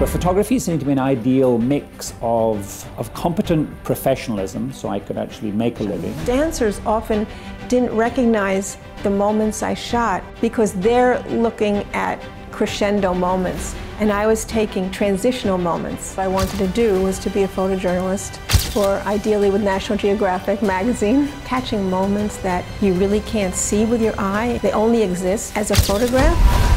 But photography seemed to be an ideal mix of competent professionalism, so I could actually make a living. Dancers often didn't recognize the moments I shot because they're looking at crescendo moments, and I was taking transitional moments. What I wanted to do was to be a photojournalist, or ideally with National Geographic magazine, catching moments that you really can't see with your eye. They only exist as a photograph.